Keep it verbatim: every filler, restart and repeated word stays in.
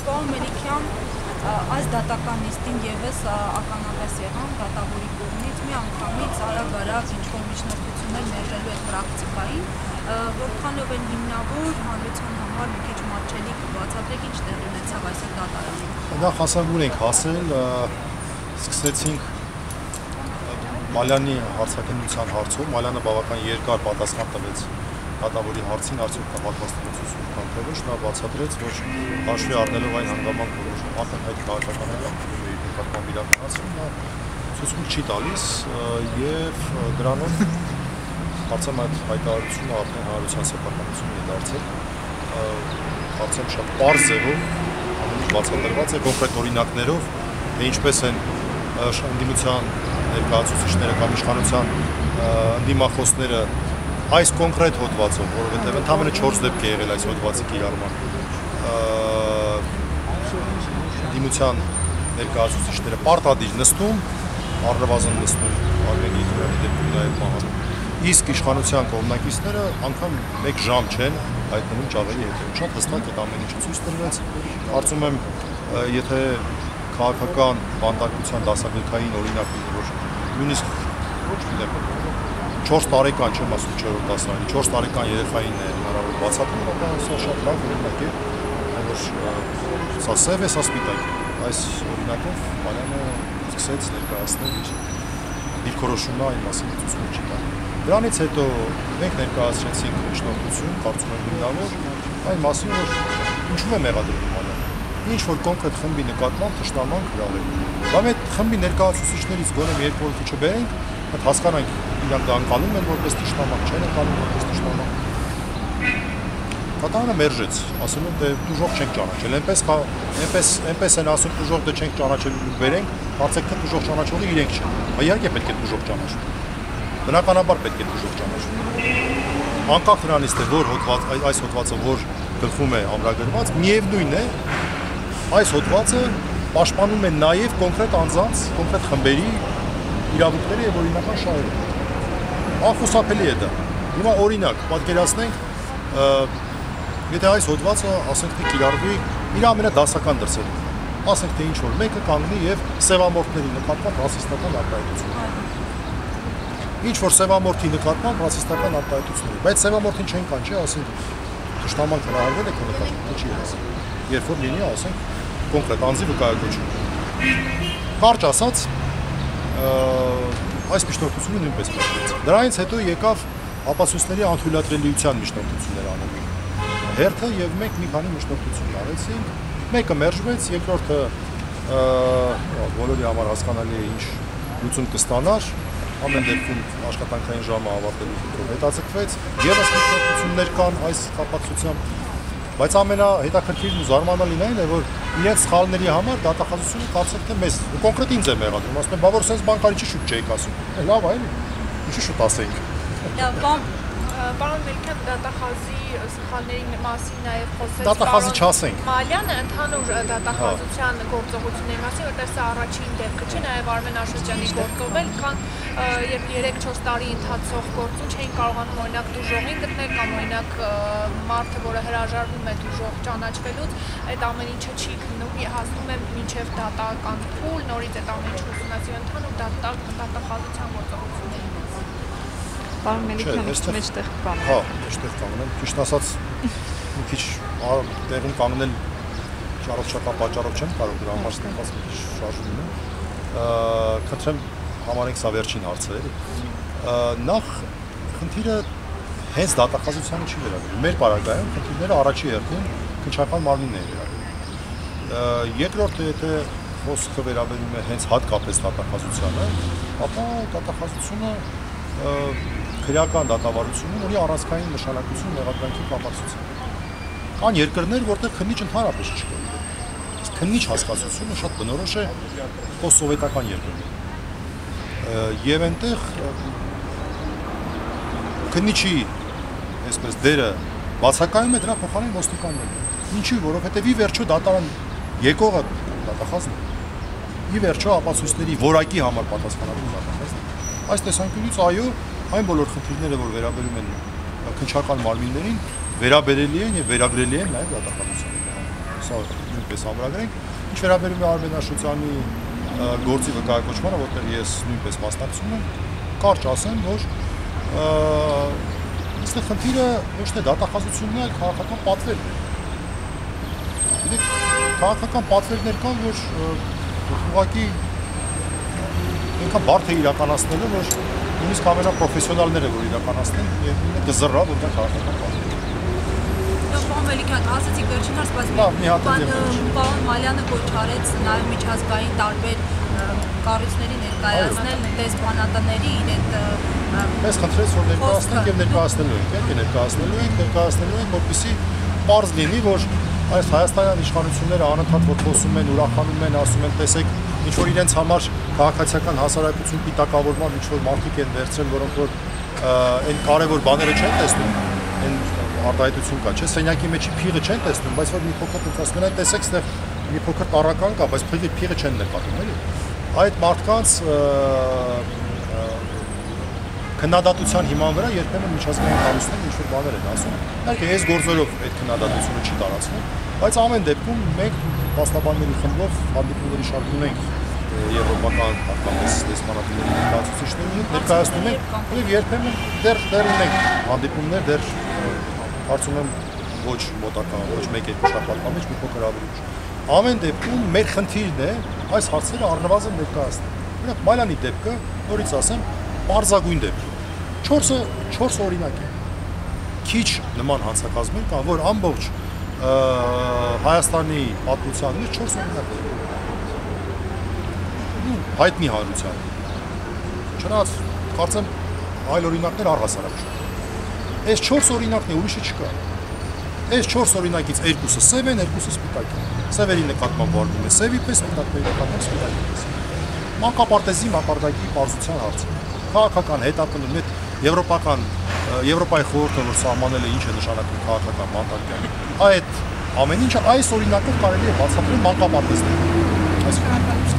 Պարոն Մելիքյան, այս դատական նիստին ևս ականատես եղան դատավորի կողմից մի անգամից արագ-արագ ինչ-որ միջնորդություններ մերժելու այդ պրակտիկային, որքանով են հիմնավոր հանրության համար մի քիչ մատչելիք բացատրեք ինչ տեղի ունեցավ այսօր դատարանում։ Դա հասարակություն ենք հասել, սկսեցինք Մալյանի հարցաքննության հարցով, Մալյանը բավական երկար պատասխան տվեց դատավորի հարցին, արդյոք դա պատասխանատվություն կամ թե ոչ, նա բացատրեց, որ հաշվի առնելով այն հանգամանք, որ արտահայտ քաղաքականները նկատմամբ իրականացվում, նա ցուցմունք չի տալիս եւ դրանով կարծեմ այդ հայտարարությունը արդեն հանրության սեփականություն է դարձել, կարծեմ շատ պարզ ձևով ամեն ինչ բացատրված է կոնկրետ օրինակներով, թե ինչպես են ընդդիմության ներկայացուցիչները կամ իշխանության ընդդիմախոսները այս կոնկրետ հոդվածով, որովհետև ընդամենը չորս դեպք է եղել այս հոդվածի կիրառման, ընդդիմության ներկայացուցիչները պարտադիր նստում, առնվազն նստում, Արմենի Իգորյանի դեպքում նաև մահանում, իսկ իշխանության կողմնակիցները անգամ մեկ ժամ չեն հայտնվում ճավերի հետևում, շատ հստակ այդ ամեն ինչը ցույց տրվեց, կարծում եմ, եթե քաղաքական բանտարկության դասագրքային օրինակ ունի, որ նույնիսկ ոչ գիտեմ, չորս տարեկան չեմ ասում չորրորդ դասարանի, չորս տարեկան երեխային է հնարավոր բացատրել, դա սա շատ լավ օրինակ է, որ սա սև է, սա սպիտակ է, այս օրինակով Մալյանը սկսեց ներկայացնել իր դիրքորոշումն այն մասին ցույց չի տա։ Դրանից հետո մենք ներկայացրեցինք միջնորդություն, կարծում եմ հիմնավոր, այն մասին, որ ինչու է մեղադրվում Մալյանը, ինչ որ կոնկրետ խմբի նկատմամբ թշնամանք հրավեր։ Բայց այդ խմբի ներկայացուցիչներից գոնե մի երկու օր չբերենք, այդ հասկանանք իրանք դա անցալում են որպես թշնամանք, չեն անցալում որպես թշնամանք։ Դատարանը մերժեց, ասում են դե դժոխք չենք ճանաչել, այնպես այնպես այնպես են ասում դժոխք դե չենք ճանաչել ու բերենք, հարցեք թե դժոխք ճանաչողը իրենք չեն։ Իհարկե պետք է դժոխք ճանաչեն։ Բնականաբար պետք է դժոխք ճանաչեն։ Անկախ նրանից թե որ հոդված այս հոդվածը որ գլխում է ամրագրված, միևնույն է այս հոդվածը պաշտպանում է նաև կոնկրետ անձանց, կոնկրետ խմբերի իրավունքները եւ օրինական շահերը։ Անխուսափելի է դա։ Հիմա օրինակ, պատկերացնենք, եթե այս հոդվածը, ասենք թե կիրառվի իր ամենադասական դրսերում, ասենք թե ինչ որ մեկը կանգնի եւ սևամորթների նկատմամբ ռասիստական արտահայտություն։ Ինչ որ սևամորթի նկատմամբ ռասիստական արտահայտություններ, բայց սևամորթին չեն կանչի, ասենք թշնամանք հրահրվել է քո նկատմամբ, չի ասի։ Երբ որ լինի, ասենք կոնկրետ անձի վկայակոչում։ Կարճ ասած, այս միջնորդությունը նույնպես մերժվեց։ Դրանից հետո եկավ ապացույցների անթույլատրելիության միջնորդություններ անելու հերթը եւ մենք մի քանի միջնորդություն արեցինք, մեկը մերժվեց, երկրորդը բոլորի համար հասկանալի է ինչ լուծում կստանար, ամեն դեպքում աշխատանքային ժամը ավարտելու դեպքում հետաձգվեց, եւս միջնորդություններ կան այս կապակցությամբ, բայց ամենահետաքրքիրն ու զարմանալին այն է, որ իրենց սխալների համար դատախազությունը կարծեք թե մեզ կոնկրետ ինձ է մեղադրում, ասում են, բա որ sense բանկարի չի շուտ չէիք ասում։ Լավ, այլ ինչի շուտ ասենք։ Պարոն Մելիքյան, դատախազի սխալների մասին նաև խոսեց Դատախազի չասենք։ Մալյանը ընդհանուր դատախազության գործողությունների մասին, որտեղ սա առաջին դեպքը չէ, նաև Արմեն Աշոտյանի գործով էլ, քան երբ երեք-չորս տարի ընթացող գործում չէին կարողանում օրինակ դուժողին գտնել կամ օրինակ մարդը, որը հրաժարվում է դուժող ճանաչվելուց, այդ ամեն ինչը չի գնում, հասնում է մինչև դատական փուլ, նորից այդ ամեն ինչը ուսումնասիրել ընդհանուր դատախազության գործողությունների Պարոն Մելիքյան, մեջտեղ կանգնել։ Հա, մեջտեղ կանգնել, ճիշտ ասած, մի քիչ տեղում կանգնել ճարողչական պատճառով չեմ կարող դրա համար ստեղծված մի քիչ շարժում ունեմ։ Խնդրեմ համարենք սա վերջին հարցը էլի։ Նախ խնդիրը հենց դատախազությանը չի վերաբերում։ Մեր պարագայում խնդիրները առաջի հերթին քննչական մարմինն է վերաբերում։ Երկրորդը, եթե խոսքը վերաբերում է հենց հատկապես դատախազությանը, ապա դատախազությունը քրեական դատավարությունում ունի առանցքային նշանակություն մեղադրանքի կապակցությամբ։ Կան երկրներ, որտեղ քննիչ ընդհանրապես չկա։ Իսկ քննիչ հասկացությունը շատ բնորոշ է post-սովետական երկրներում։ Եվ այնտեղ քննիչի, այսպես դերը բացակայում է դրա փոխարեն ոստիկանները։ Ինչի՞, որովհետև ի վերջո դատարան եկողը դատախազն է։ Ի վերջո ապացույցների որակի համար պատասխանատու դատախազն է։ Այս տեսանկյունից այո, այն բոլոր խնդիրները, որ վերաբերում են քննչական մարմիններին, վերաբերելի են եւ վերագրելի են նաեւ դատախազությանը։ սա նույնպես ամրագրենք։ Ինչ վերաբերում է Արմեն Աշոտյանի գործի վկայակոչմանը, որտեղ ես նույնպես մասնակցում եմ, կարճ ասեմ, որ այստեղ խնդիրը ոչ թե դատախազությունն է, այլ քաղաքական պատվերն է։ Գիտեք, քաղաքական պատվերներ կան, որ ուղղակի այնքան բարդ է իրականացնելը, որ նույնիսկ ամենապրոֆեսիոնալները, որ իրականացնեն, երկինը կզռա, որ դա քաղաքական պատվեր է։ Պարոն Մելիքյան, ասացիք վերջին հարց, բայց պարոն Մալյանը կոչ արեց նաև միջազգային տարբեր կառույցների ներկայացնել դեսպանատների իր այդ Ես խնդրեց, որ ներկայացնենք եւ ներկայացնելու ենք, եկե ներկայացնելու ենք, ներկայացնելու ենք, որպեսզի պարզ լինի, որ այս հայաստանյան իշխանությունները անընդհատ որ խոսում են, ուրախանում են, ասում են, տեսեք, ինչ որ իրենց համար քաղաքացիական հասարակություն պիտակավորման ինչ որ մարդիկ են վերցրել, որոնք որ այն կարևոր բաները չեն տեսնում, այն արտահայտություն կա, չէ՞, սենյակի մեջի փիղը չեն տեսնում, բայց որ մի փոքր դուք ասում եք, տեսեք, այստեղ մի փոքր տառական կա, բայց փիղը փիղը չեն նկատում, էլի։ Այդ մարդկանց քննադատության հիման վրա երբեմն միջազգային կառույցները ինչ-որ բաներ են ասում։ Իհարկե, այս գործերով այդ քննադատությունը չի տարածվում, բայց ամեն դեպքում մենք փաստաբանների խմբով հանդիպումների շարք ունենք եվրոպական հատկապես դեսպանատների ներկայացուցիչների հետ ներկայացնում ենք եւ երբեմն դեռ դեռ ունենք հանդիպումներ, դեռ կարծում եմ ոչ մոտակա, ոչ մեկ-երկու շաբաթվա մեջ մի փոքր ավելի ուշ։ Ամեն դեպքում մեր խնդիրն է այս հարցերը առնվազն ներկայացնել։ Օրինակ Մալյանի դեպքը, որից ասեմ, պարզագույն դեպք է։ չորսը չորս օրինակ է։ Քիչ նման հանցակազմեր կան, որ ամբողջ Հայաստանի պատմության մեջ չորս օրինակ է։ Հայտնի հանրության։ Չնայած կարծեմ այլ օրինակներ առհասարակ չկան։ Այս չորս օրինակն է, ուրիշը չկա։ Այս չորս օրինակից երկուսը սև են, երկուսը սպիտակ են։ Սևերի նկատմամբ վարվում է սևի պես, սպիտակների նկատմամբ սպիտակի պես։ Մանկապարտեզի մակարդակի պարզության հարցը։ Քաղաքական հետապնդում այդ եվրոպական Եվրոպայի խորհուրդը որ սահմանել է ինչ է նշանակում քաղաքական մանկական։ Այդ ամեն ինչը այս օրինակով կարելի է բացատրել մանկապարտեզներում։ Այսինքն